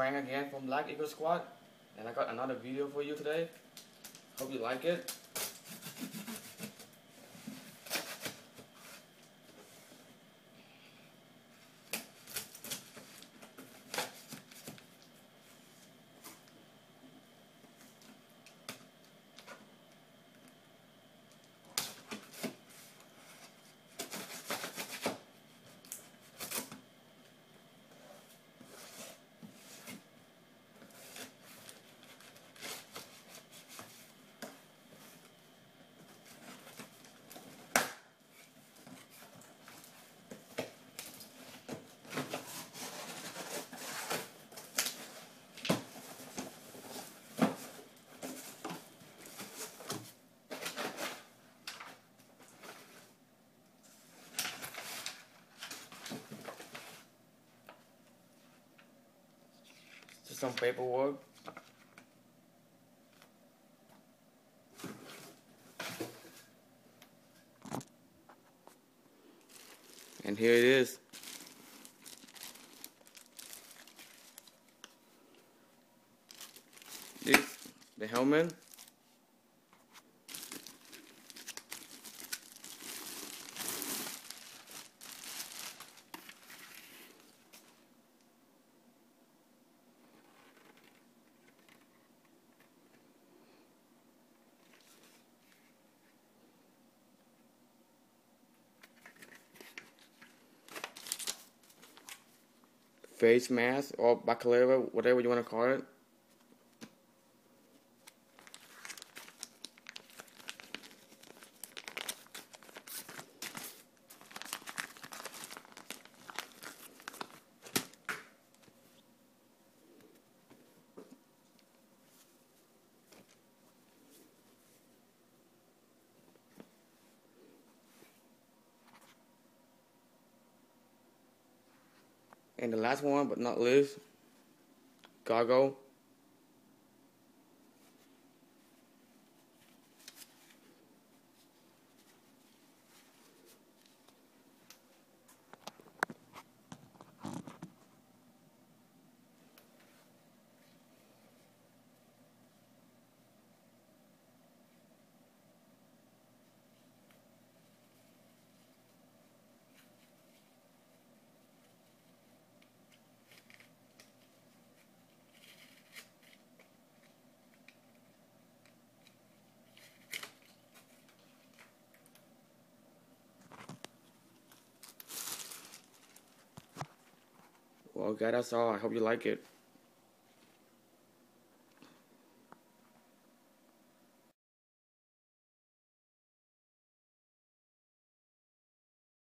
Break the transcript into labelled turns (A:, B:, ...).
A: Frank again from Black Eagle Squad, and I got another video for you today. Hope you like it. Just some paperwork. And here it is. This, the helmet. Face mask or baccalaureate, whatever you want to call it. And the last one, but not least, goggle. Well, guys, that's all. I hope you like it.